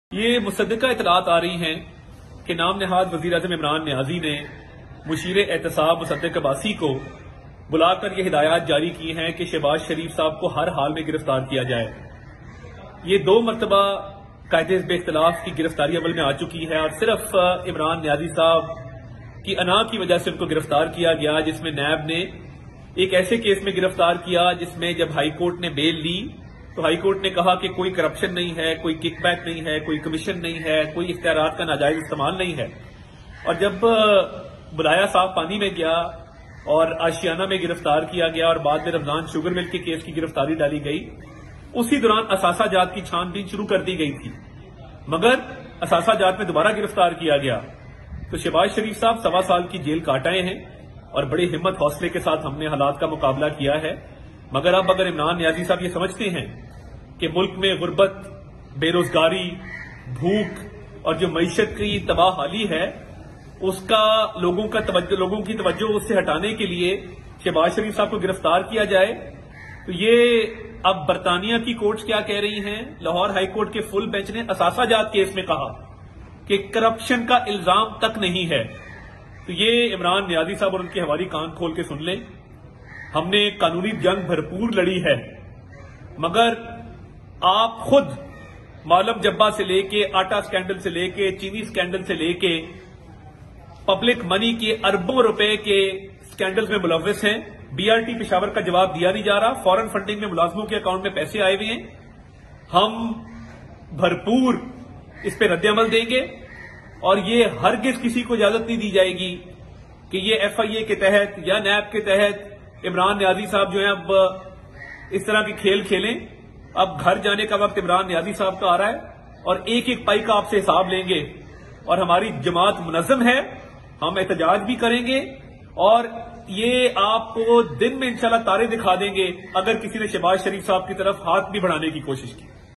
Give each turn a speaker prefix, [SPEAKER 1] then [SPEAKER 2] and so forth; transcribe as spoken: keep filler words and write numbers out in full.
[SPEAKER 1] یہ مصدقہ اطلاعات آ رہی ہیں کہ نام نہاد وزیر اعظم عمران نیازی نے مشیر احتساب مصدق عباسی کو بلا کر یہ ہدایات جاری کی ہیں کہ شہباز شریف صاحب کو ہر حال میں گرفتار کیا جائے۔ یہ دو مرتبہ قائد حزب اختلاف کی گرفتاری عمل میں آ چکی ہے اور صرف عمران نیازی صاحب کی انا کی وجہ سے ان کو گرفتار کیا گیا، جس میں نیب نے ایک ایسے کیس میں گرفتار کیا جس میں جب ہائی کورٹ نے بیل لی تو ہائی کورٹ نے کہا کہ کوئی کرپشن نہیں ہے، کوئی کک بیک نہیں ہے، کوئی کمیشن نہیں ہے، کوئی اختیارات کا ناجائز استعمال نہیں ہے۔ اور جب بلایا صاحب پانی میں گیا اور آشیانہ میں گرفتار کیا گیا اور بعد میں رمضان شوگر مل کے کیس کی گرفتاری ڈالی گئی، اسی دوران اثاثہ جات کی چھان بین شروع کر دی گئی تھی، مگر اثاثہ جات میں دوبارہ گرفتار کیا گیا۔ تو شہباز شریف صاحب سوا سال کی جیل کاٹ آئے ہیں اور بڑی ہمت حوصلے کے ساتھ ہم نے حالات کا مقابلہ کیا ہے۔ مگر اب اگر عمران نیازی صاحب یہ سمجھتے ہیں کہ ملک میں غربت، بے روزگاری، بھوک اور جو معیشت کی تباہ حالی ہے اس کا لوگوں کا توجہ لوگوں کی توجہ اس سے ہٹانے کے لیے شہباز شریف صاحب کو گرفتار کیا جائے، تو یہ اب برطانیہ کی کورٹس کیا کہہ رہی ہیں۔ لاہور ہائی کورٹ کے فل بینچ نے اثاثہ جات کیس میں کہا کہ کرپشن کا الزام تک نہیں ہے۔ تو یہ عمران نیازی صاحب اور ان کے حوالی کان کھول کے سن لیں، ہم نے قانونی جنگ بھرپور لڑی ہے، مگر آپ خود معلم جبا سے لے کے آٹا سکینڈل سے لے کے چینی سکینڈل سے لے کے پبلک منی کے اربوں روپے کے سکینڈل میں ملوث ہیں۔ بی آر ٹی پشاور کا جواب دیا نہیں جا رہا، فورن فنڈنگ میں ملازموں کے اکاؤنٹ میں پیسے آئے ہوئے ہیں۔ ہم بھرپور اس پہ رد عمل دیں گے اور یہ ہرگز کسی کو اجازت نہیں دی جائے گی کہ یہ ایف آئی اے کے تحت یا نیب کے تحت عمران نیازی صاحب جو ہیں اب اس طرح کے کھیل کھیلیں۔ اب گھر جانے کا وقت عمران نیازی صاحب کا آ رہا ہے اور ایک ایک پائی کا آپ سے حساب لیں گے، اور ہماری جماعت منظم ہے، ہم احتجاج بھی کریں گے اور یہ آپ کو دن میں انشاءاللہ تارے دکھا دیں گے اگر کسی نے شہباز شریف صاحب کی طرف ہاتھ بھی بڑھانے کی کوشش کی۔